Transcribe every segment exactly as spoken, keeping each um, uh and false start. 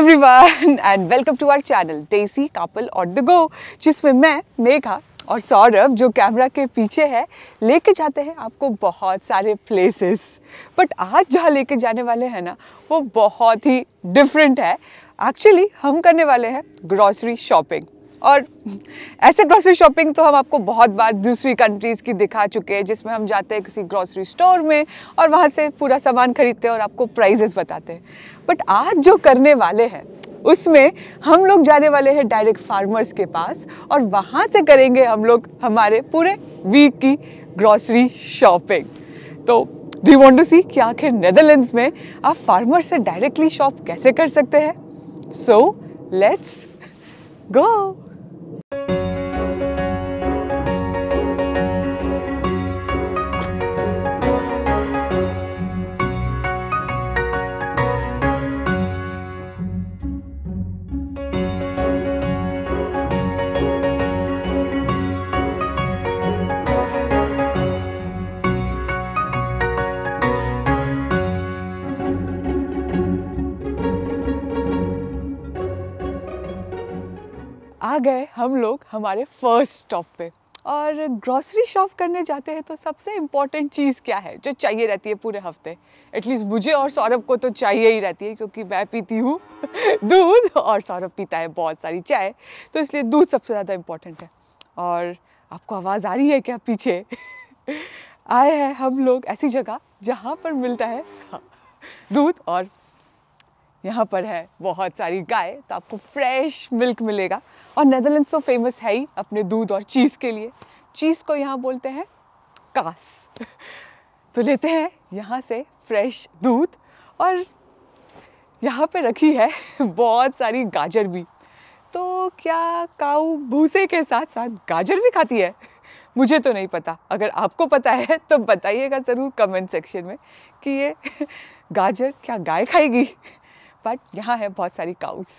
Everyone and welcome to our channel देसी couple on the go, जिसमें मैं मेघा और सौरभ जो कैमरा के पीछे है लेके जाते हैं आपको बहुत सारे प्लेसेस। बट आज जहाँ लेके जाने वाले हैं ना वो बहुत ही डिफरेंट है। एक्चुअली हम करने वाले हैं ग्रॉसरी शॉपिंग, और ऐसे ग्रॉसरी शॉपिंग तो हम आपको बहुत बार दूसरी कंट्रीज़ की दिखा चुके हैं, जिसमें हम जाते हैं किसी ग्रॉसरी स्टोर में और वहाँ से पूरा सामान खरीदते हैं और आपको प्राइजेस बताते हैं। बट आज जो करने वाले हैं उसमें हम लोग जाने वाले हैं डायरेक्ट फार्मर्स के पास, और वहाँ से करेंगे हम लोग हमारे पूरे वीक की ग्रॉसरी शॉपिंग। तो do you want to see कि आखिर नेदरलैंड्स में आप फार्मर से डायरेक्टली शॉप कैसे कर सकते हैं? So let's go. आ गए हम लोग हमारे फर्स्ट स्टॉप पे, और ग्रॉसरी शॉप करने जाते हैं तो सबसे इम्पॉर्टेंट चीज़ क्या है जो चाहिए रहती है पूरे हफ्ते? एटलीस्ट मुझे और सौरभ को तो चाहिए ही रहती है, क्योंकि मैं पीती हूँ दूध और सौरभ पीता है बहुत सारी चाय, तो इसलिए दूध सबसे ज़्यादा इम्पॉर्टेंट है। और आपको आवाज़ आ रही है क्या पीछे? आए हैं हम लोग ऐसी जगह जहाँ पर मिलता है दूध, और यहाँ पर है बहुत सारी गाय, तो आपको फ्रेश मिल्क मिलेगा। और नेदरलैंड्स तो फेमस है ही अपने दूध और चीज़ के लिए। चीज़ को यहाँ बोलते हैं कास। तो लेते हैं यहाँ से फ्रेश दूध, और यहाँ पे रखी है बहुत सारी गाजर भी। तो क्या काऊ भूसे के साथ साथ गाजर भी खाती है? मुझे तो नहीं पता। अगर आपको पता है तो बताइएगा ज़रूर कमेंट सेक्शन में कि ये गाजर क्या गाय खाएगी। बट यहाँ है बहुत सारी काउस।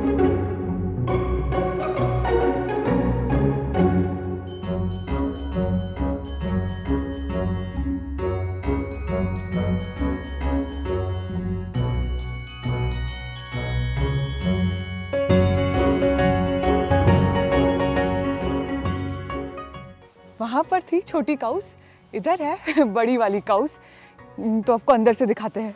वहाँ पर थी छोटी काउस, इधर है बड़ी वाली काउस। तो आपको अंदर से दिखाते हैं।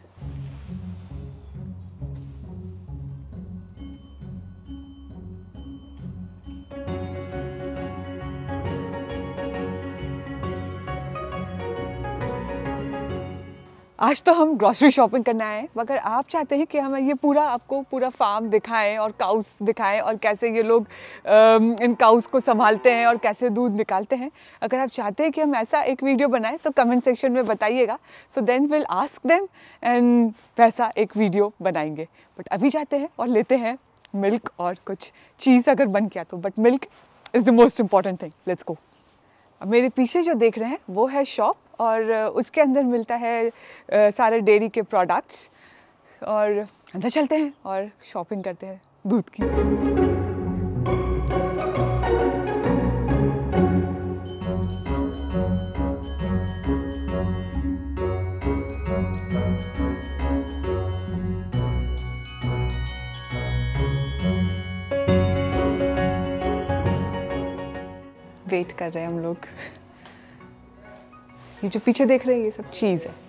आज तो हम ग्रॉसरी शॉपिंग करना है, मगर आप चाहते हैं कि हम ये पूरा आपको पूरा फार्म दिखाएं और काउस दिखाएं और कैसे ये लोग इन काउस को संभालते हैं और कैसे दूध निकालते हैं। अगर आप चाहते हैं कि हम ऐसा एक वीडियो बनाएं तो कमेंट सेक्शन में बताइएगा, so then will ask them and वैसा एक वीडियो बनाएंगे। बट अभी जाते हैं और लेते हैं मिल्क और कुछ चीज़ अगर बन गया तो, but milk is the most important thing. Let's go. मेरे पीछे जो देख रहे हैं वो है शॉप, और उसके अंदर मिलता है सारे डेयरी के प्रोडक्ट्स। और अंदर चलते हैं और शॉपिंग करते हैं दूध की। वेट कर रहे हैं हम लोग। ये जो पीछे देख रहे हैं ये सब चीज़ है।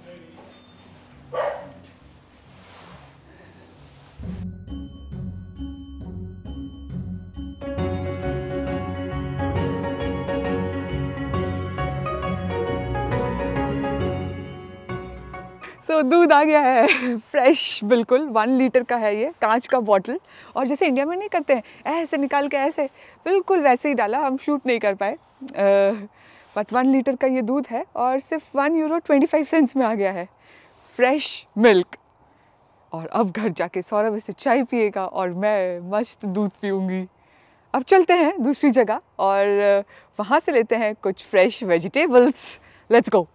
सो so, दूध आ गया है फ्रेश, बिल्कुल वन लीटर का है ये, कांच का बॉटल। और जैसे इंडिया में नहीं करते हैं ऐसे निकाल के ऐसे, बिल्कुल वैसे ही डाला। हम शूट नहीं कर पाए, बट वन लीटर का ये दूध है और सिर्फ one euro twenty five cents में आ गया है फ्रेश मिल्क। और अब घर जाके सौरभ इससे चाय पिएगा और मैं मस्त दूध पीऊँगी। अब चलते हैं दूसरी जगह और वहाँ से लेते हैं कुछ फ्रेश वेजिटेबल्स। Let's go.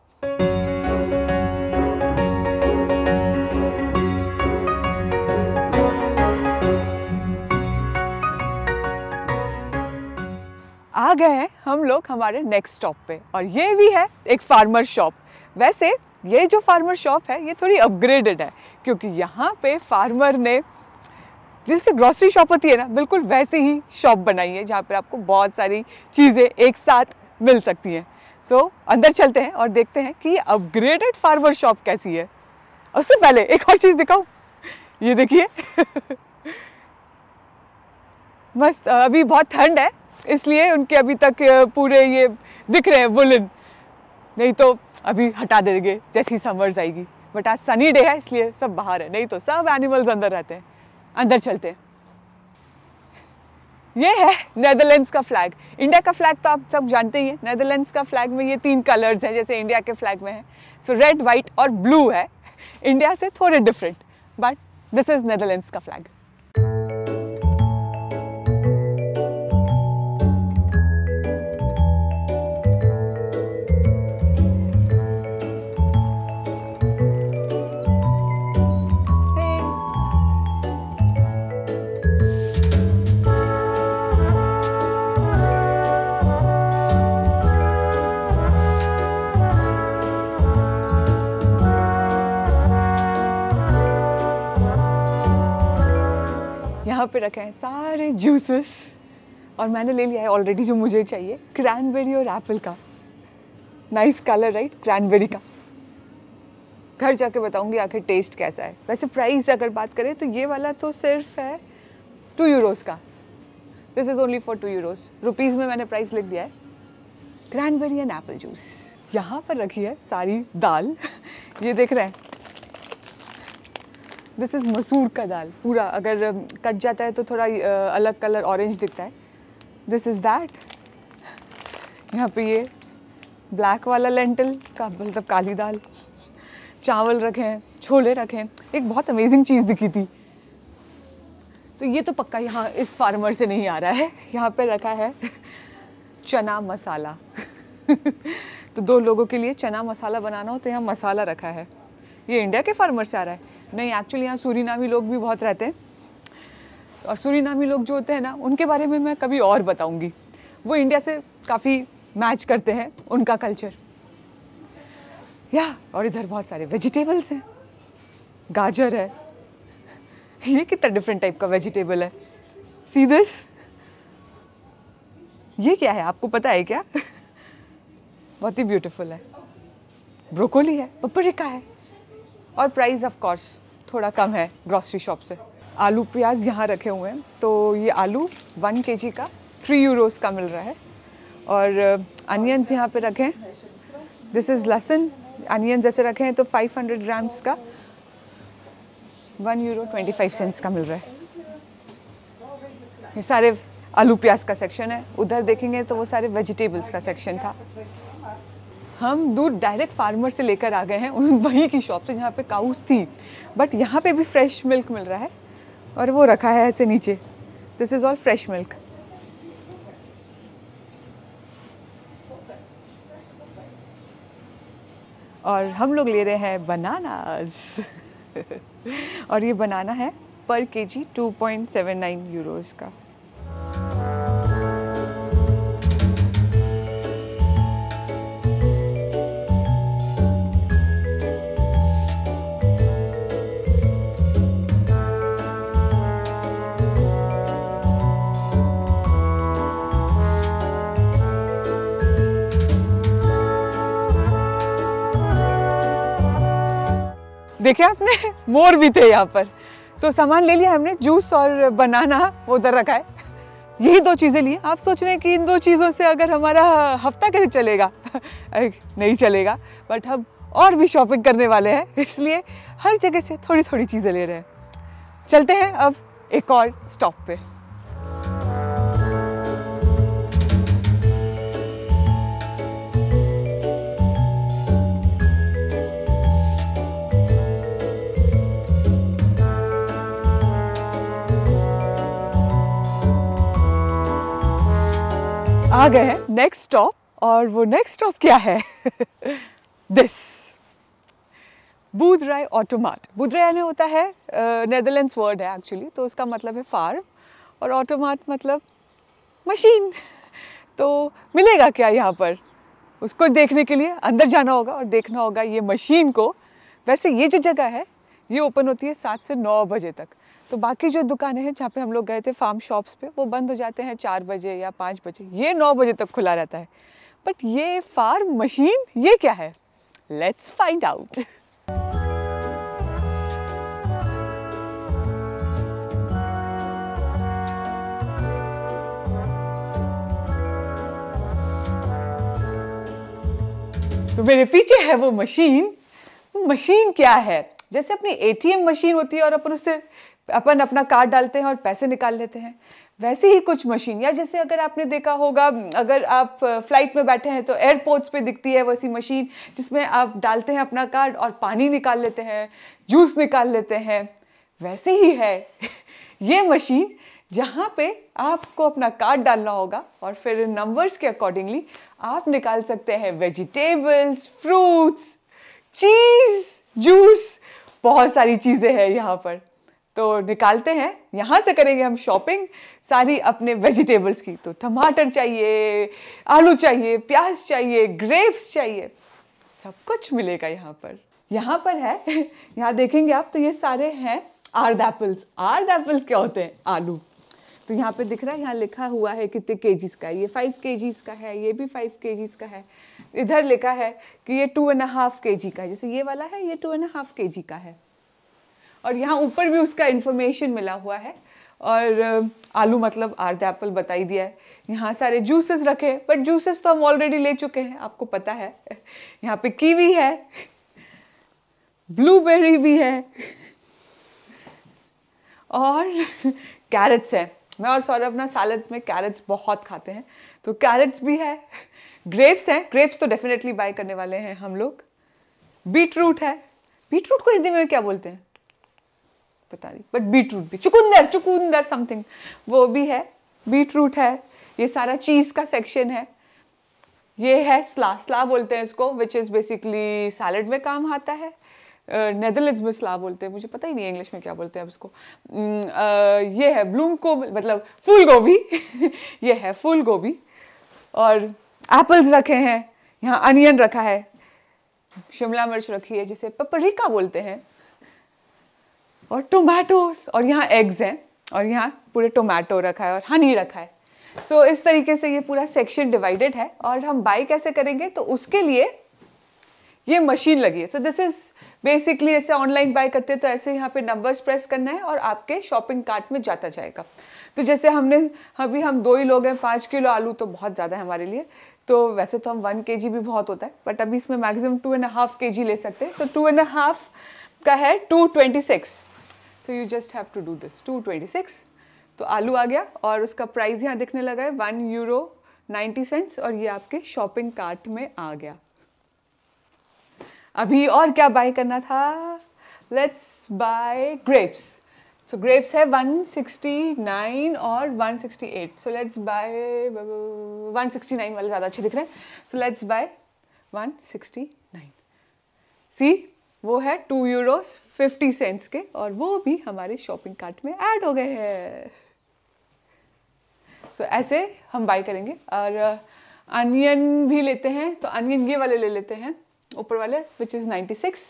आ गए हैं हम लोग हमारे नेक्स्ट स्टॉप पे, और ये भी है एक फार्मर शॉप। वैसे ये जो फार्मर शॉप है ये थोड़ी अपग्रेडेड है, क्योंकि यहाँ पे फार्मर ने जिससे ग्रॉसरी शॉप होती है ना, बिल्कुल वैसे ही शॉप बनाई है जहाँ पर आपको बहुत सारी चीज़ें एक साथ मिल सकती हैं। सो so, अंदर चलते हैं और देखते हैं कि अपग्रेडेड फार्मर शॉप कैसी है। उससे पहले एक और चीज़ दिखाऊं, ये देखिए मस्त। अभी बहुत ठंड है इसलिए उनके अभी तक पूरे ये दिख रहे हैं वुलन, नहीं तो अभी हटा देंगे जैसी समर्स आएगी। बट आज सनी डे है इसलिए सब बाहर है, नहीं तो सब एनिमल्स अंदर रहते हैं। अंदर चलते हैं। ये है नेदरलैंड्स का फ्लैग। इंडिया का फ्लैग तो आप सब जानते ही हैं। नेदरलैंड्स का फ्लैग में ये तीन कलर्स हैं जैसे इंडिया के फ्लैग में है। सो रेड, वाइट और ब्लू है। इंडिया से थोड़े different, but this is Netherlands का फ्लैग। यहाँ पे रखे हैं सारे जूसेस और मैंने ले लिया है ऑलरेडी जो मुझे चाहिए, क्रैनबेरी और एप्पल का। नाइस कलर राइट, क्रैनबेरी का। घर जाके बताऊंगी आखिर टेस्ट कैसा है। वैसे प्राइस अगर बात करें तो ये वाला तो सिर्फ है टू यूरोस का। This is only for two euros. Rupees में मैंने प्राइस लिख दिया है। Cranberry and apple juice. यहाँ पर रखी है सारी दाल ये देख रहे हैं, दिस इज़ मसूर का दाल। पूरा अगर कट जाता है तो थोड़ा अलग कलर ऑरेंज दिखता है। This is that. यहाँ पे ये ब्लैक वाला लेंटिल का मतलब काली दाल। चावल रखे हैं, छोले रखे हैं। एक बहुत अमेजिंग चीज़ दिखी थी, तो ये तो पक्का यहाँ इस फार्मर से नहीं आ रहा है। यहाँ पे रखा है चना मसाला तो दो लोगों के लिए चना मसाला बनाना हो तो यहाँ मसाला रखा है। ये इंडिया के फार्मर से आ रहा है? नहीं, एक्चुअली यहाँ सूरीनामी लोग भी बहुत रहते हैं और सूरीनामी लोग जो होते हैं ना उनके बारे में मैं कभी और बताऊंगी। वो इंडिया से काफ़ी मैच करते हैं, उनका कल्चर। या और इधर बहुत सारे वेजिटेबल्स हैं। गाजर है, ये कितना डिफरेंट टाइप का वेजिटेबल है। सी दिस, ये क्या है आपको पता है क्या? बहुत ही ब्यूटीफुल है। ब्रोकोली है, पपरिका है और प्राइस ऑफ कोर्स थोड़ा कम है ग्रॉसरी शॉप से। आलू प्याज यहाँ रखे हुए हैं, तो ये आलू वन केजी का थ्री यूरोस का मिल रहा है। और अनियंस यहाँ पे रखे हैं। दिस इज़ लहसुन। अनियंस ऐसे रखे हैं तो फाइव हंड्रेड ग्राम्स का one euro twenty five cents का मिल रहा है। ये सारे आलू प्याज का सेक्शन है। उधर देखेंगे तो वो सारे वेजिटेबल्स का सेक्शन था। हम दूध डायरेक्ट फार्मर से लेकर आ गए हैं उन वहीं की शॉप से जहाँ पे काउस थी, बट यहाँ पे भी फ्रेश मिल्क मिल रहा है और वो रखा है ऐसे नीचे। This is all fresh milk. और हम लोग ले रहे हैं बनानास और ये बनाना है per kg two point seven nine euros का। देखिए आपने, मोर भी थे यहाँ पर। तो सामान ले लिया हमने, जूस और बनाना वो उधर रखा है। यही दो चीज़ें ली। आप सोच रहे हैं कि इन दो चीज़ों से अगर हमारा हफ्ता कैसे चलेगा? नहीं चलेगा, बट हम और भी शॉपिंग करने वाले हैं, इसलिए हर जगह से थोड़ी थोड़ी चीज़ें ले रहे हैं। चलते हैं अब एक और स्टॉप पे। आ गए हैं नेक्स्ट स्टॉप, और वो नेक्स्ट स्टॉप क्या है? दिस बूदराई ऑटोमाट। बूदराई यानी होता है नेदरलैंड्स वर्ड है एक्चुअली, तो उसका मतलब है फार्म, और ऑटोमाट मतलब मशीन। तो मिलेगा क्या यहाँ पर? उसको देखने के लिए अंदर जाना होगा और देखना होगा ये मशीन को। वैसे ये जो जगह है ये ओपन होती है सात से नौ बजे तक, तो बाकी जो दुकानें हैं जहाँ पे हम लोग गए थे फार्म शॉप्स पे, वो बंद हो जाते हैं चार बजे या पाँच बजे। ये नौ बजे तक खुला रहता है। बट ये फार्म मशीन, ये क्या है? Let's find out. तो मेरे पीछे है वो मशीन। वो मशीन क्या है? जैसे अपनी एटीएम मशीन होती है और अपन उससे अपन अपना कार्ड डालते हैं और पैसे निकाल लेते हैं, वैसे ही कुछ मशीन। या जैसे अगर आपने देखा होगा, अगर आप फ्लाइट में बैठे हैं तो एयरपोर्ट्स पे दिखती है वैसी मशीन, जिसमें आप डालते हैं अपना कार्ड और पानी निकाल लेते हैं, जूस निकाल लेते हैं। वैसे ही है ये मशीन, जहाँ पे आपको अपना कार्ड डालना होगा और फिर नंबर्स के अकॉर्डिंगली आप निकाल सकते हैं वेजिटेबल्स, फ्रूट्स, चीज़, जूस, बहुत सारी चीज़ें हैं यहाँ पर। तो निकालते हैं, यहाँ से करेंगे हम शॉपिंग सारी अपने वेजिटेबल्स की। तो टमाटर चाहिए, आलू चाहिए, प्याज चाहिए, ग्रेप्स चाहिए, सब कुछ मिलेगा यहाँ पर। यहाँ पर है, यहाँ देखेंगे आप तो ये सारे हैं आर्द एप्पल्स। आर्द एप्पल्स क्या होते हैं? आलू। तो यहाँ पे दिख रहा है, यहाँ लिखा हुआ है कितने केजीज का है। ये फाइव केजीज का है, ये भी फाइव केजीज का है। इधर लिखा है कि ये टू एंड हाफ के जी का है। जैसे ये वाला है, ये टू एंड हाफ के जी का है। और यहाँ ऊपर भी उसका इंफॉर्मेशन मिला हुआ है। और आलू मतलब आर्द एप्पल बता ही दिया है। यहाँ सारे जूसेस रखे, बट जूसेस तो हम ऑलरेडी ले चुके हैं, आपको पता है। यहाँ पे कीवी है, ब्लूबेरी भी है और कैरेट्स है। मैं और सौरभ ना सैलेड में कैरेट्स बहुत खाते हैं, तो कैरेट्स भी है। ग्रेप्स हैं, ग्रेप्स तो डेफिनेटली बाय करने वाले हैं हम लोग। बीट रूट है। बीट रूट को हिंदी में क्या बोलते हैं पता नहीं, बट बीट रूट भी, चुकंदर, चुकंदर समथिंग, वो भी है। बीट रूट है। ये सारा चीज का सेक्शन है। ये है स्ला, स्ला बोलते हैं इसको, विच इज बेसिकली सैलेड में काम आता है। नेदरलैंड्स में स्ला बोलते हैं, मुझे पता ही नहीं इंग्लिश में क्या बोलते हैं अब इसको। uh, ये है ब्लूम को मतलब फूल गोभी ये है फूल गोभी। और एप्पल्स रखे हैं, यहाँ अनियन रखा है, शिमला मिर्च रखी है जिसे पेपरिका बोलते हैं, और टोमेटोस, और यहाँ एग्स हैं, और यहाँ पूरे टोमेटो रखा है और हनी रखा है। सो so, इस तरीके से ये पूरा सेक्शन डिवाइडेड है। और हम बाई कैसे करेंगे, तो उसके लिए ये मशीन लगी है। सो दिस इज बेसिकली ऐसे ऑनलाइन बाय करते हैं तो ऐसे यहाँ पे नंबर्स प्रेस करना है और आपके शॉपिंग कार्ट में जाता जाएगा। तो जैसे हमने अभी हम दो ही लोग हैं, पाँच किलो आलू तो बहुत ज़्यादा है हमारे लिए। तो वैसे तो हम वन के जी भी बहुत होता है, बट अभी इसमें मैक्सिमम टू एंड हाफ के जी ले सकते हैं। सो टू एंड हाफ का है two twenty six. So you just have to do this, two twenty six. तो आलू आ गया और उसका प्राइस यहाँ दिखने लगा है वन यूरो नाइन्टी सेंट्स, और ये आपके शॉपिंग कार्ट में आ गया। अभी और क्या बाय करना था? Let's buy grapes. So grapes है वन सिक्सटी नाइन और one sixty eight. So let's buy one sixty nine वाले ज़्यादा अच्छे दिख रहे हैं। So let's buy one sixty nine. See वो है टू यूरोस फिफ्टी सेंट्स के, और वो भी हमारे शॉपिंग कार्ट में ऐड हो गए हैं। सो so, ऐसे हम बाय करेंगे। और अनियन भी लेते हैं, तो अनियन ये वाले ले लेते हैं ऊपर वाले, which is ninety six.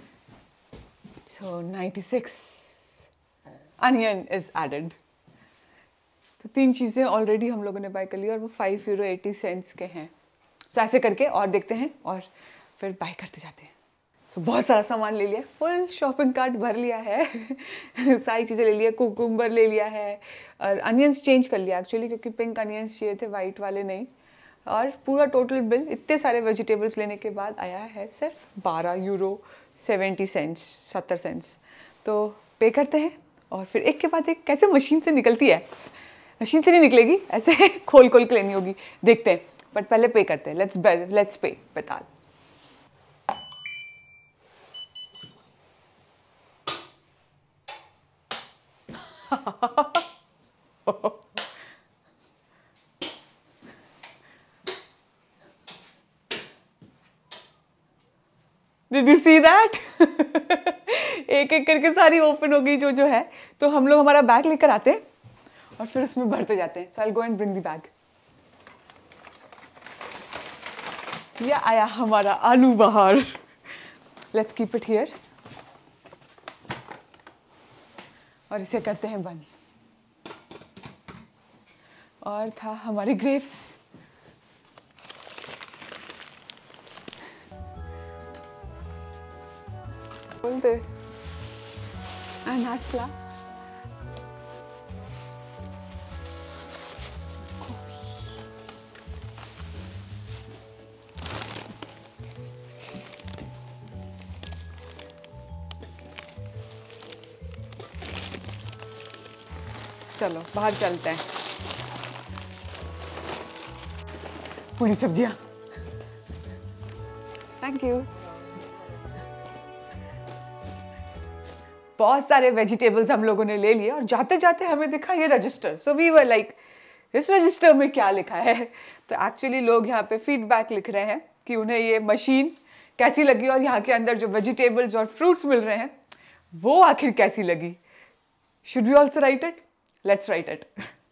So ninety six onion is added. तो तीन चीज़ें ऑलरेडी हम लोगों ने बाय कर ली और वो फाइव यूरो एटी सेंट्स के हैं। सो so, ऐसे करके और देखते हैं और फिर बाय करते जाते हैं। सो so, बहुत सारा सामान ले लिया, फुल शॉपिंग कार्ट भर लिया है सारी चीज़ें ले लिया, कुकुम्बर ले लिया है और अनियंस चेंज कर लिया एक्चुअली, क्योंकि पिंक अनियंस चाहिए थे, वाइट वाले नहीं। और पूरा टोटल बिल इतने सारे वेजिटेबल्स लेने के बाद आया है सिर्फ बारह यूरो सेवेंटी सेंट्स, सत्तर सेंट्स। तो पे करते हैं और फिर एक के बाद एक कैसे मशीन से निकलती है। मशीन से नहीं निकलेगी, ऐसे खोल खोल के लेनी होगी, देखते हैं। बट पहले पे करते हैं। लेट्स लेट्स पे बेताल। Did you see that? एक एक करके सारी ओपन हो गई जो जो है। तो हम लोग हमारा बैग लेकर आते हैं और फिर उसमें भरते जाते हैं। So I'll go and bring the bag. ये आया हमारा आलू बाहर। Let's keep it here. और इसे करते हैं बंद। और था हमारे ग्रेप्स, बोलते अनारसला, चलो बाहर चलते हैं। पूरी सब्जियां, थैंक यू। बहुत सारे वेजिटेबल्स हम लोगों ने ले लिए और जाते जाते हमें दिखा ये register. So we were like, इस रजिस्टर में क्या लिखा है? तो एक्चुअली लोग यहाँ पे फीडबैक लिख रहे हैं कि उन्हें ये मशीन कैसी लगी और यहाँ के अंदर जो वेजिटेबल्स और फ्रूट्स मिल रहे हैं वो आखिर कैसी लगी। Should we also write it? Let's write it.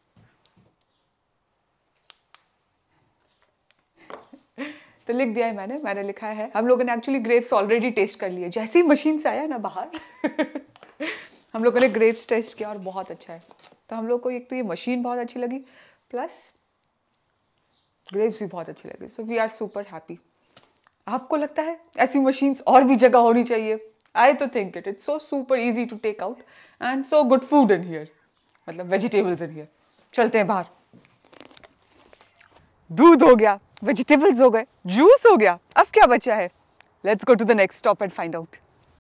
तो लिख दिया है मैंने मैंने लिखा है, हम लोगों ने एक्चुअली ग्रेप्स ऑलरेडी टेस्ट कर लिए। जैसे ही मशीन से आया ना बाहर हम लोगों ने ग्रेप्स टेस्ट किया और बहुत अच्छा है। तो हम लोग को एक तो ये मशीन बहुत अच्छी लगी, प्लस ग्रेप्स भी बहुत अच्छी लगी। So we are super happy. आपको लगता है ऐसी मशीन्स और भी जगह होनी चाहिए? आई तो think it it's so super easy to take out and so good food in here, मतलब वेजिटेबल्स इन हियर। चलते हैं बाहर। दूध हो गया, वेजिटेबल्स हो गए, जूस हो गया, अब क्या बचा है? Let's go to the next stop and find out.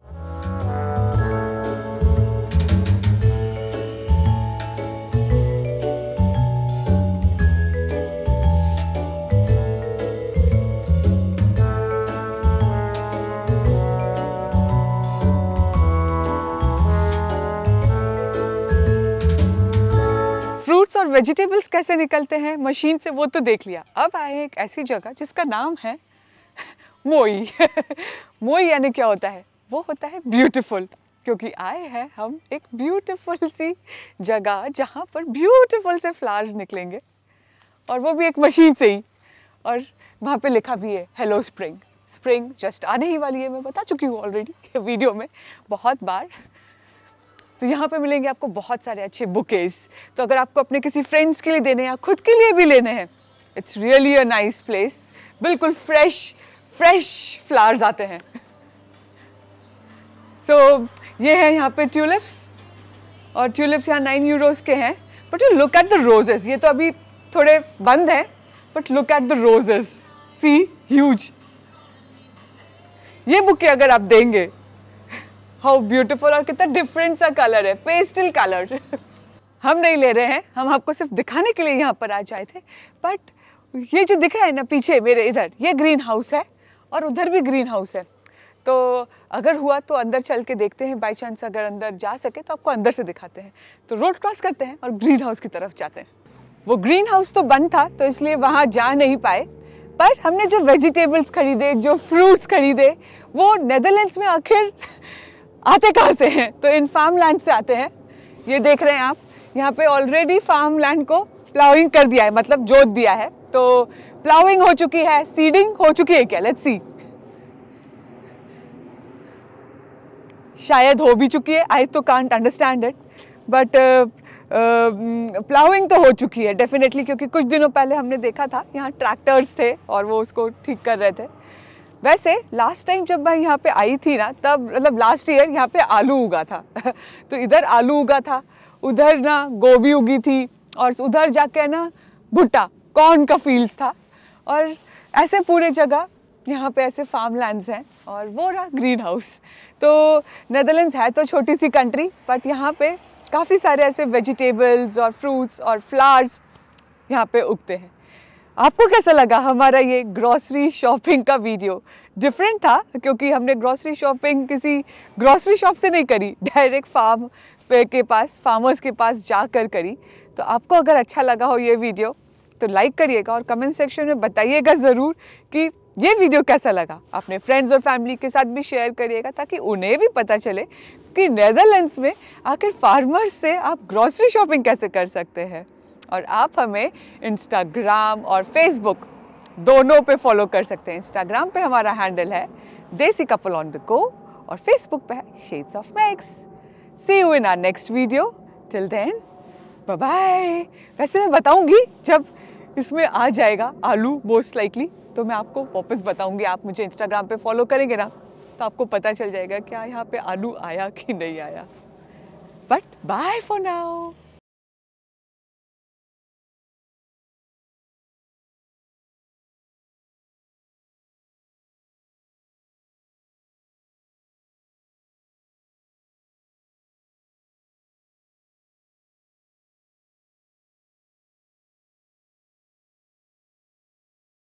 और वेजिटेबल्स कैसे निकलते हैं मशीन से वो तो देख लिया। अब आए एक ऐसी जगह जिसका नाम है मोई। मोई यानी क्या होता है? वो होता है ब्यूटीफुल, क्योंकि आए हैं हम एक ब्यूटीफुल सी जगह जहाँ पर ब्यूटीफुल से फ्लावर्स निकलेंगे और वो भी एक मशीन से ही। और वहाँ पे लिखा भी है हेलो स्प्रिंग। स्प्रिंग जस्ट आने ही वाली है, मैं बता चुकी हूँ ऑलरेडी वीडियो में बहुत बार। तो यहाँ पे मिलेंगे आपको बहुत सारे अच्छे बुकेज। तो अगर आपको अपने किसी फ्रेंड्स के लिए देने या खुद के लिए भी लेने हैं, it's really a nice place. बिल्कुल फ्रेश फ्रेश फ्लावर्स आते हैं। सो so, ये है यहाँ पे ट्यूलिप्स, और ट्यूलिप्स यहाँ नाइन यूरोज के हैं। But you look at the roses, ये तो अभी थोड़े बंद हैं, but look at the roses, see huge. ये बुके अगर आप देंगे, हाउ ब्यूटीफुल, और कितना डिफरेंट सा कलर है, पेस्टल कलर। हम नहीं ले रहे हैं, हम आपको सिर्फ दिखाने के लिए यहाँ पर आ जाए थे। बट ये जो दिख रहा है ना पीछे मेरे इधर, ये ग्रीन हाउस है और उधर भी ग्रीन हाउस है। तो अगर हुआ तो अंदर चल के देखते हैं, बाई चांस अगर अंदर जा सके तो आपको अंदर से दिखाते हैं। तो रोड क्रॉस करते हैं और ग्रीन हाउस की तरफ जाते हैं। वो ग्रीन हाउस तो बंद था तो इसलिए वहाँ जा नहीं पाए, पर हमने जो वेजिटेबल्स खरीदे, जो फ्रूट्स खरीदे, वो नेदरलैंड्स में आखिर आते कहाँ से हैं? तो इन फार्म लैंड से आते हैं। ये देख रहे हैं आप, यहाँ पे ऑलरेडी फार्म लैंड को प्लाउइंग कर दिया है, मतलब जोत दिया है। तो प्लाउइंग हो चुकी है, सीडिंग हो चुकी है क्या? लेट्स सी, शायद हो भी चुकी है, आई तो can't understand it, but ploughing तो हो चुकी है डेफिनेटली, क्योंकि कुछ दिनों पहले हमने देखा था यहाँ ट्रैक्टर्स थे और वो उसको ठीक कर रहे थे। वैसे लास्ट टाइम जब मैं यहाँ पे आई थी ना, तब मतलब लास्ट ईयर यहाँ पे आलू उगा था। तो इधर आलू उगा था, उधर ना गोभी उगी थी, और उधर जाके ना भुट्टा, कॉर्न का फील्ड्स था। और ऐसे पूरे जगह यहाँ पे ऐसे फार्म लैंड्स हैं, और वो रहा ग्रीन हाउस। तो नेदरलैंड्स है तो छोटी सी कंट्री, बट यहाँ पे काफ़ी सारे ऐसे वेजिटेबल्स और फ्रूट्स और फ्लावर्स यहाँ पे उगते हैं। आपको कैसा लगा हमारा ये ग्रॉसरी शॉपिंग का वीडियो? डिफरेंट था क्योंकि हमने ग्रॉसरी शॉपिंग किसी ग्रॉसरी शॉप से नहीं करी, डायरेक्ट फार्म पे के पास, फार्मर्स के पास जाकर करी। तो आपको अगर अच्छा लगा हो ये वीडियो तो लाइक करिएगा और कमेंट सेक्शन में बताइएगा ज़रूर कि ये वीडियो कैसा लगा। अपने फ्रेंड्स और फैमिली के साथ भी शेयर करिएगा ताकि उन्हें भी पता चले कि नेदरलैंड्स में आखिर फार्मर्स से आप ग्रॉसरी शॉपिंग कैसे कर सकते हैं। और आप हमें इंस्टाग्राम और फेसबुक दोनों पे फॉलो कर सकते हैं। इंस्टाग्राम पे हमारा हैंडल है देसी कपल ऑन द गो और फेसबुक पे है Shades of Max. See you in our next video. Till then bye bye. वैसे मैं बताऊंगी जब इसमें आ जाएगा आलू मोस्ट लाइकली, तो मैं आपको वापस बताऊंगी। आप मुझे इंस्टाग्राम पे फॉलो करेंगे ना, तो आपको पता चल जाएगा क्या यहाँ पे आलू आया कि नहीं आया। But bye for now.